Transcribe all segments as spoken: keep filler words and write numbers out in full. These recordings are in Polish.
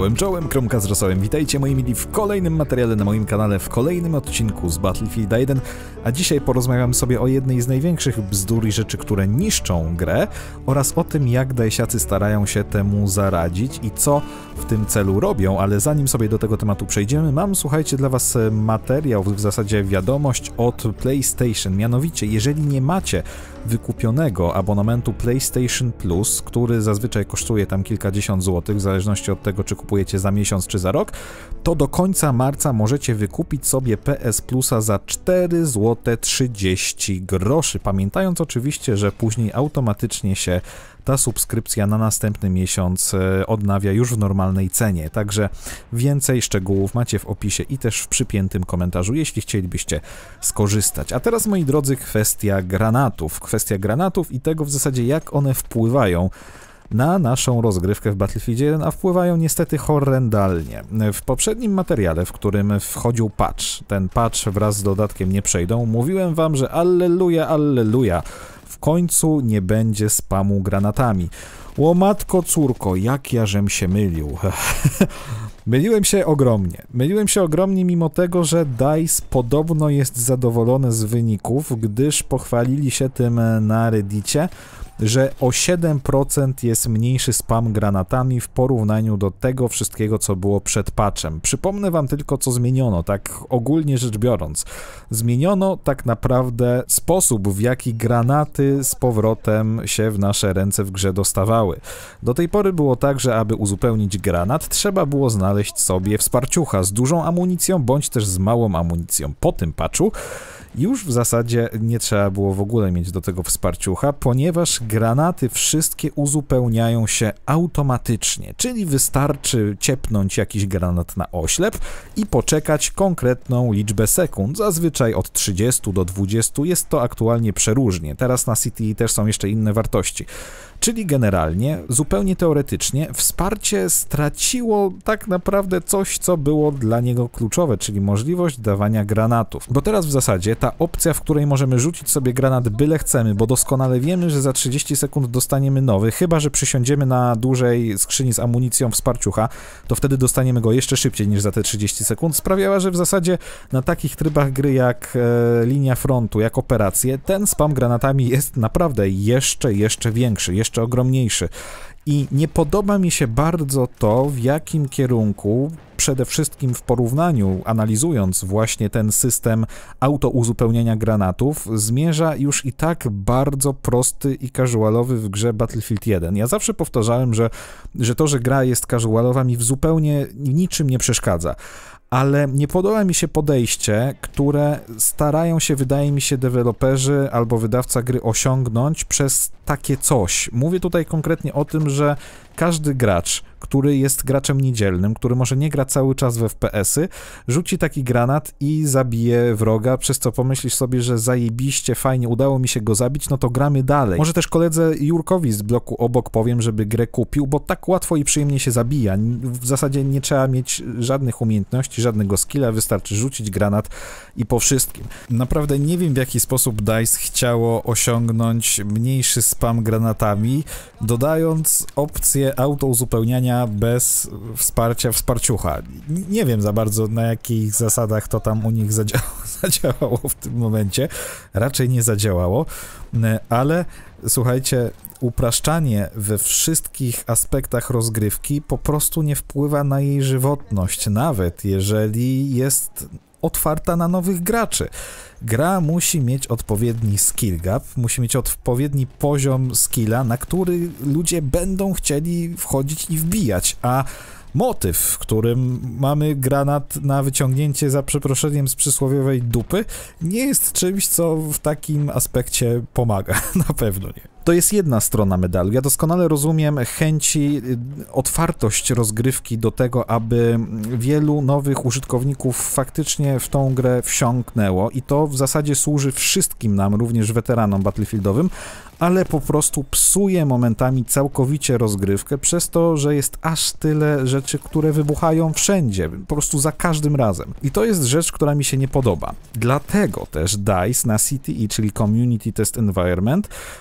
Czołem, czołem, kromka z rosołem. Witajcie moi mili w kolejnym materiale na moim kanale, w kolejnym odcinku z Battlefield jeden, a dzisiaj porozmawiam sobie o jednej z największych bzdur i rzeczy, które niszczą grę, oraz o tym, jak dajsiacy starają się temu zaradzić i co w tym celu robią, ale zanim sobie do tego tematu przejdziemy, mam, słuchajcie, dla was materiał, w zasadzie wiadomość od PlayStation, mianowicie, jeżeli nie macie wykupionego abonamentu PlayStation Plus, który zazwyczaj kosztuje tam kilkadziesiąt złotych, w zależności od tego, czy kupujecie za miesiąc, czy za rok, to do końca marca możecie wykupić sobie P S Plusa za cztery złote trzydzieści groszy, pamiętając oczywiście, że później automatycznie się ta subskrypcja na następny miesiąc odnawia już w normalnej cenie, także więcej szczegółów macie w opisie i też w przypiętym komentarzu, jeśli chcielibyście skorzystać. A teraz, moi drodzy, kwestia granatów. Kwestia granatów i tego w zasadzie, jak one wpływają na naszą rozgrywkę w Battlefield jeden, a wpływają niestety horrendalnie. W poprzednim materiale, w którym wchodził patch, ten patch wraz z dodatkiem nie przejdą, mówiłem wam, że alleluja, alleluja, w końcu nie będzie spamu granatami. O matko córko, jak ja żem się mylił. Myliłem się ogromnie. Myliłem się ogromnie, mimo tego, że DICE podobno jest zadowolony z wyników, gdyż pochwalili się tym na Reddicie, że o siedem procent jest mniejszy spam granatami w porównaniu do tego wszystkiego, co było przed patchem. Przypomnę wam tylko, co zmieniono, tak ogólnie rzecz biorąc. Zmieniono tak naprawdę sposób, w jaki granaty z powrotem się w nasze ręce w grze dostawały. Do tej pory było tak, że aby uzupełnić granat, trzeba było znaleźć sobie wsparciucha z dużą amunicją, bądź też z małą amunicją. Po tym patchu już w zasadzie nie trzeba było w ogóle mieć do tego wsparciucha, ponieważ granaty wszystkie uzupełniają się automatycznie, czyli wystarczy ciepnąć jakiś granat na oślep i poczekać konkretną liczbę sekund, zazwyczaj od trzydziestu do dwudziestu, jest to aktualnie przeróżnie, teraz na C T E też są jeszcze inne wartości. Czyli generalnie, zupełnie teoretycznie, wsparcie straciło tak naprawdę coś, co było dla niego kluczowe, czyli możliwość dawania granatów. Bo teraz w zasadzie ta opcja, w której możemy rzucić sobie granat byle chcemy, bo doskonale wiemy, że za trzydzieści sekund dostaniemy nowy, chyba że przysiądziemy na dłużej skrzyni z amunicją wsparciucha, to wtedy dostaniemy go jeszcze szybciej niż za te trzydzieści sekund, sprawiała, że w zasadzie na takich trybach gry jak e, linia frontu, jak operacje, ten spam granatami jest naprawdę jeszcze, jeszcze większy, jeszcze ogromniejszy. I nie podoba mi się bardzo to, w jakim kierunku, przede wszystkim w porównaniu, analizując właśnie ten system autouzupełniania granatów, zmierza już i tak bardzo prosty i casualowy w grze Battlefield jeden. Ja zawsze powtarzałem, że, że to, że gra jest casualowa, mi w zupełnie niczym nie przeszkadza. Ale nie podoba mi się podejście, które starają się, wydaje mi się, deweloperzy albo wydawca gry osiągnąć przez takie coś. Mówię tutaj konkretnie o tym, że każdy gracz, który jest graczem niedzielnym, który może nie gra cały czas w F P S-y, rzuci taki granat i zabije wroga, przez co pomyślisz sobie, że zajebiście, fajnie, udało mi się go zabić, no to gramy dalej. Może też koledze Jurkowi z bloku obok powiem, żeby grę kupił, bo tak łatwo i przyjemnie się zabija. W zasadzie nie trzeba mieć żadnych umiejętności, żadnego skilla, wystarczy rzucić granat i po wszystkim. Naprawdę nie wiem, w jaki sposób DICE chciało osiągnąć mniejszy spam granatami, dodając opcję autouzupełniania bez wsparcia wsparciucha. Nie wiem za bardzo, na jakich zasadach to tam u nich zadziałało, zadziałało w tym momencie. Raczej nie zadziałało, ale słuchajcie, upraszczanie we wszystkich aspektach rozgrywki po prostu nie wpływa na jej żywotność, nawet jeżeli jest otwarta na nowych graczy. Gra musi mieć odpowiedni skill gap, musi mieć odpowiedni poziom skilla, na który ludzie będą chcieli wchodzić i wbijać, a motyw, w którym mamy granat na wyciągnięcie, za przeproszeniem, z przysłowiowej dupy, nie jest czymś, co w takim aspekcie pomaga, na pewno nie. To jest jedna strona medalu. Ja doskonale rozumiem chęci, otwartość rozgrywki do tego, aby wielu nowych użytkowników faktycznie w tą grę wsiąknęło i to w zasadzie służy wszystkim nam, również weteranom battlefieldowym, ale po prostu psuje momentami całkowicie rozgrywkę przez to, że jest aż tyle rzeczy, które wybuchają wszędzie, po prostu za każdym razem. I to jest rzecz, która mi się nie podoba. Dlatego też DICE na C T E, czyli Community Test Environment, zrobili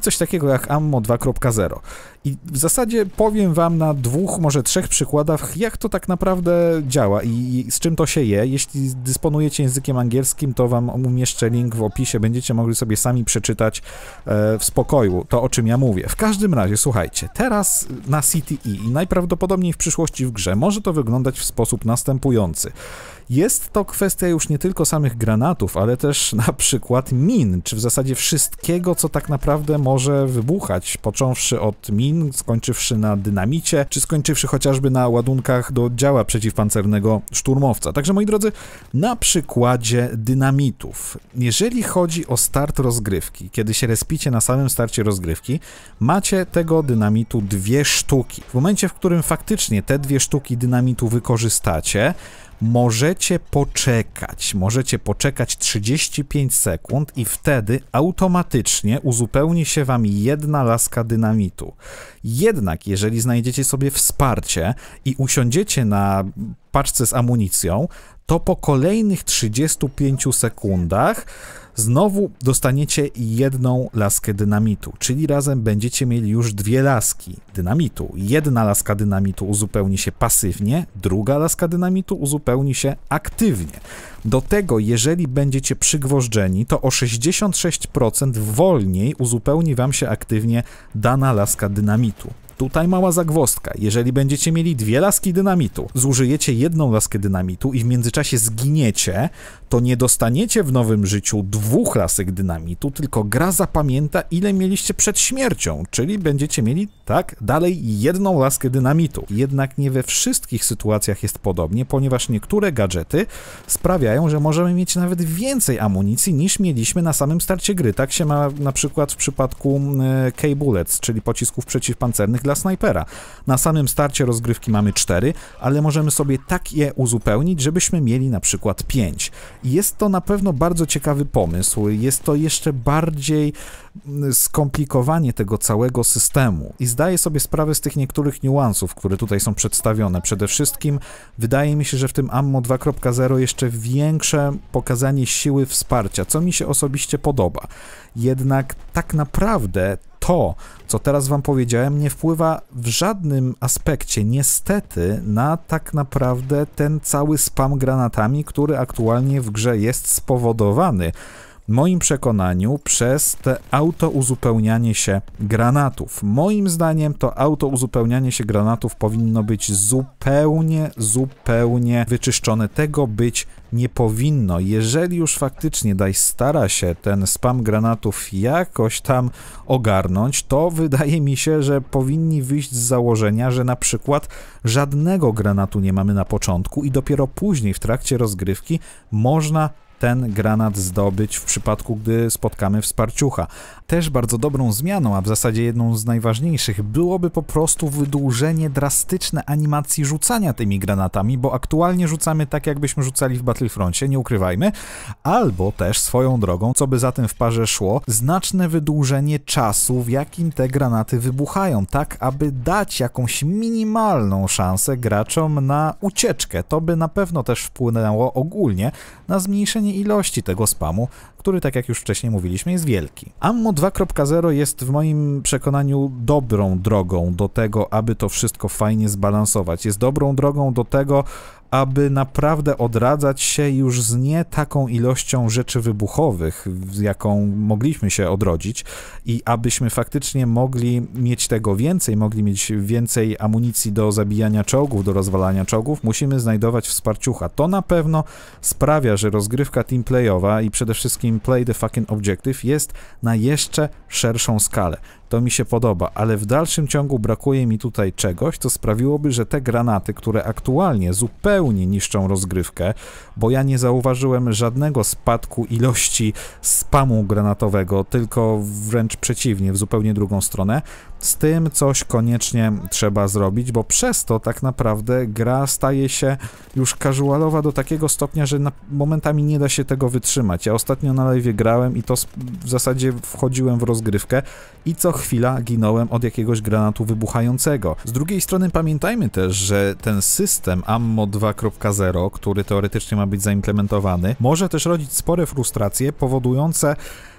coś takiego jak Ammo dwa kropka zero. I w zasadzie powiem wam na dwóch, może trzech przykładach, jak to tak naprawdę działa i z czym to się je. Jeśli dysponujecie językiem angielskim, to wam umieszczę link w opisie, będziecie mogli sobie sami przeczytać e, w spokoju to, o czym ja mówię. W każdym razie, słuchajcie, teraz na C T E i najprawdopodobniej w przyszłości w grze może to wyglądać w sposób następujący. Jest to kwestia już nie tylko samych granatów, ale też na przykład min, czy w zasadzie wszystkiego, co tak naprawdę może wybuchać, począwszy od min, skończywszy na dynamicie, czy skończywszy chociażby na ładunkach do działa przeciwpancernego szturmowca. Także moi drodzy, na przykładzie dynamitów. Jeżeli chodzi o start rozgrywki, kiedy się respicie na samym starcie rozgrywki, macie tego dynamitu dwie sztuki. W momencie, w którym faktycznie te dwie sztuki dynamitu wykorzystacie, możecie poczekać, możecie poczekać trzydzieści pięć sekund i wtedy automatycznie uzupełni się wam jedna laska dynamitu. Jednak jeżeli znajdziecie sobie wsparcie i usiądziecie na paczce z amunicją, to po kolejnych trzydziestu pięciu sekundach znowu dostaniecie jedną laskę dynamitu, czyli razem będziecie mieli już dwie laski dynamitu. Jedna laska dynamitu uzupełni się pasywnie, druga laska dynamitu uzupełni się aktywnie. Do tego, jeżeli będziecie przygwożdżeni, to o sześćdziesiąt sześć procent wolniej uzupełni wam się aktywnie dana laska dynamitu. Tutaj mała zagwozdka. Jeżeli będziecie mieli dwie laski dynamitu, zużyjecie jedną laskę dynamitu i w międzyczasie zginiecie, to nie dostaniecie w nowym życiu dwóch lasek dynamitu, tylko gra zapamięta, ile mieliście przed śmiercią, czyli będziecie mieli, tak, dalej jedną laskę dynamitu. Jednak nie we wszystkich sytuacjach jest podobnie, ponieważ niektóre gadżety sprawiają, że możemy mieć nawet więcej amunicji niż mieliśmy na samym starcie gry. Tak się ma na przykład w przypadku e, K-Bullets, czyli pocisków przeciwpancernych dla snajpera. Na samym starcie rozgrywki mamy cztery, ale możemy sobie tak je uzupełnić, żebyśmy mieli na przykład pięć. I jest to na pewno bardzo ciekawy pomysł. Jest to jeszcze bardziej skomplikowanie tego całego systemu. I zdaję sobie sprawę z tych niektórych niuansów, które tutaj są przedstawione. Przede wszystkim wydaje mi się, że w tym Ammo dwa kropka zero jeszcze większe pokazanie siły wsparcia, co mi się osobiście podoba. Jednak tak naprawdę to, co teraz wam powiedziałem, nie wpływa w żadnym aspekcie, niestety, na tak naprawdę ten cały spam granatami, który aktualnie w grze jest spowodowany, w moim przekonaniu, przez te autouzupełnianie się granatów. Moim zdaniem to autouzupełnianie się granatów powinno być zupełnie, zupełnie wyczyszczone. Tego być nie powinno. Jeżeli już faktycznie D I C E stara się ten spam granatów jakoś tam ogarnąć, to wydaje mi się, że powinni wyjść z założenia, że na przykład żadnego granatu nie mamy na początku i dopiero później w trakcie rozgrywki można ten granat zdobyć w przypadku, gdy spotkamy wsparciucha. Też bardzo dobrą zmianą, a w zasadzie jedną z najważniejszych, byłoby po prostu wydłużenie drastyczne animacji rzucania tymi granatami, bo aktualnie rzucamy tak, jakbyśmy rzucali w Battlefroncie, nie ukrywajmy, albo też swoją drogą, co by za tym w parze szło, znaczne wydłużenie czasu, w jakim te granaty wybuchają, tak aby dać jakąś minimalną szansę graczom na ucieczkę. To by na pewno też wpłynęło ogólnie na zmniejszenie ilości tego spamu, który, tak jak już wcześniej mówiliśmy, jest wielki. Ammo dwa kropka zero jest w moim przekonaniu dobrą drogą do tego, aby to wszystko fajnie zbalansować. Jest dobrą drogą do tego, aby naprawdę odradzać się już z nie taką ilością rzeczy wybuchowych, z jaką mogliśmy się odrodzić, i abyśmy faktycznie mogli mieć tego więcej, mogli mieć więcej amunicji do zabijania czołgów, do rozwalania czołgów, musimy znajdować wsparciucha. To na pewno sprawia, że rozgrywka teamplayowa i przede wszystkim play the fucking objective jest na jeszcze szerszą skalę. To mi się podoba, ale w dalszym ciągu brakuje mi tutaj czegoś, co sprawiłoby, że te granaty, które aktualnie zupełnie niszczą rozgrywkę, bo ja nie zauważyłem żadnego spadku ilości spamu granatowego, tylko wręcz przeciwnie, w zupełnie drugą stronę, z tym coś koniecznie trzeba zrobić, bo przez to tak naprawdę gra staje się już casualowa do takiego stopnia, że na momentami nie da się tego wytrzymać. Ja ostatnio na live grałem i to w zasadzie wchodziłem w rozgrywkę i co chwila ginąłem od jakiegoś granatu wybuchającego. Z drugiej strony pamiętajmy też, że ten system Ammo dwa kropka zero, który teoretycznie ma być zaimplementowany, może też rodzić spore frustracje powodujące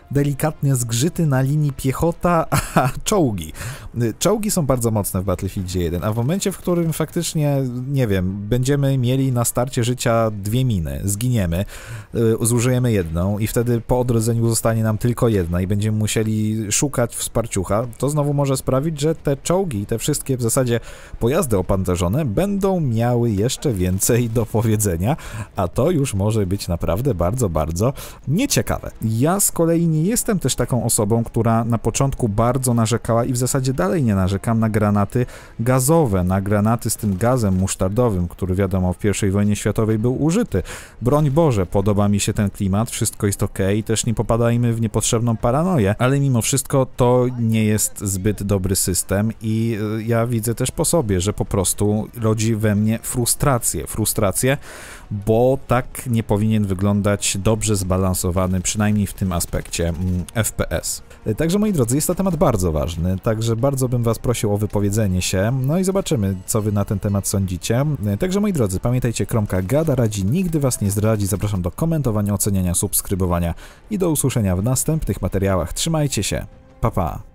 delikatnie zgrzyty na linii piechota, a czołgi. Czołgi są bardzo mocne w Battlefieldzie jeden, a w momencie, w którym faktycznie, nie wiem, będziemy mieli na starcie życia dwie miny, zginiemy, zużyjemy jedną i wtedy po odrodzeniu zostanie nam tylko jedna i będziemy musieli szukać wsparciucha, to znowu może sprawić, że te czołgi, te wszystkie w zasadzie pojazdy opancerzone będą miały jeszcze więcej do powiedzenia, a to już może być naprawdę bardzo, bardzo nieciekawe. Ja z kolei nie jestem też taką osobą, która na początku bardzo narzekała i w zasadzie dalej nie narzekam na granaty gazowe, na granaty z tym gazem musztardowym, który wiadomo w pierwszej wojnie światowej był użyty. Broń Boże, podoba mi się ten klimat, wszystko jest ok, też nie popadajmy w niepotrzebną paranoję, ale mimo wszystko to nie jest zbyt dobry system i ja widzę też po sobie, że po prostu rodzi we mnie frustrację, frustrację, bo tak nie powinien wyglądać dobrze zbalansowany, przynajmniej w tym aspekcie F P S. Także moi drodzy, jest to temat bardzo ważny, także bardzo bym was prosił o wypowiedzenie się, no i zobaczymy, co wy na ten temat sądzicie. Także moi drodzy, pamiętajcie, Kromka gada, radzi, nigdy was nie zdradzi, zapraszam do komentowania, oceniania, subskrybowania i do usłyszenia w następnych materiałach. Trzymajcie się, pa pa!